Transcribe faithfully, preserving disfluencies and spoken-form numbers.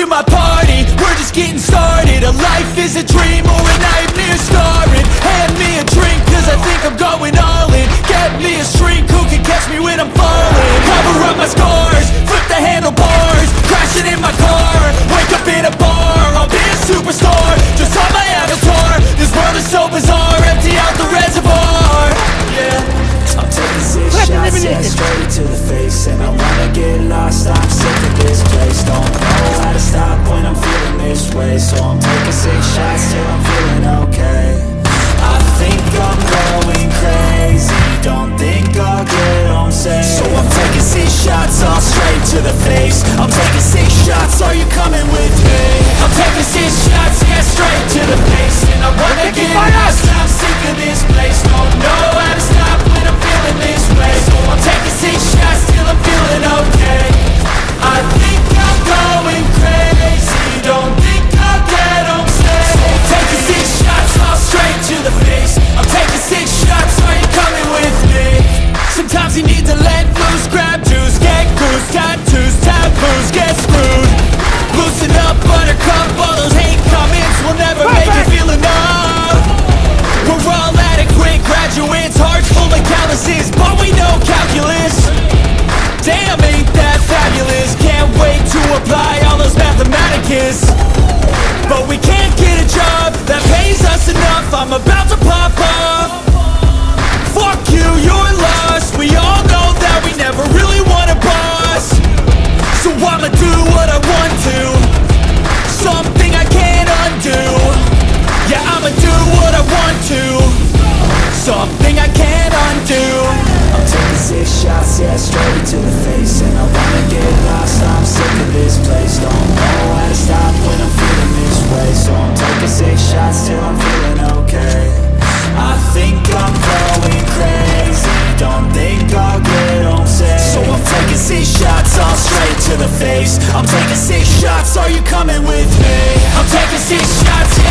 my party, we're just getting started. A life is a dream or a nightmare scarring. Hand me a drink cause I think I'm going all in. Get me a shrink who can catch me when I'm falling. Cover up my scars, flip the handlebars, crashing in my car, wake up in a bar. I'll be a superstar, just on my avatar. This world is so bizarre, empty out the reservoir. Yeah, I'm taking six shots, yeah, straight to the face. And I wanna get lost, I'm sick of this place. Don't know how to stop when I'm feeling this way. So I'm taking six shots till I'm feeling okay. I think I'm going crazy, don't think I'll get home safe. So I'm taking six shots, all straight to the face. I'm taking six shots, are you coming with me? I'm taking six shots, yeah, straight to the face. And I wanna get lost, I'm sick of this place. Don't know how to stop when I'm feeling this way. So I'm taking six shots till I'm feeling okay. I think I'm going crazy, don't think I'll get home safe. So I'm taking six shots, all straight to the face. I'm taking six shots, are you coming with me? Sometimes you need to let loose, grab juice, get goose, tattoos, taboos, get screwed. Loosen up, buttercup, all those hate comments will never make you feel enough. We're all adequate graduates, hearts full of calluses, but we know calculus. Damn, ain't that fabulous? Can't wait to apply all those mathematicus. But we can't get a job that pays us enough. I'm about to pop off. Fuck you, you're lost. We all know that we never really want a boss. So I'ma do what I want to, something I can't undo. Yeah, I'ma do what I want to, something I can't undo. I'm taking six shots, yeah, straight to the face. And I wanna get lost, I'm sick of this place. Don't know how to stop when I'm feeling this way. So I'm taking six shots till I'm feeling okay. I think I'm going crazy, don't think I'll get home safe. So I'm taking six shots, all straight to the face. I'm taking six shots, are you coming with me? I'm taking six shots, yeah.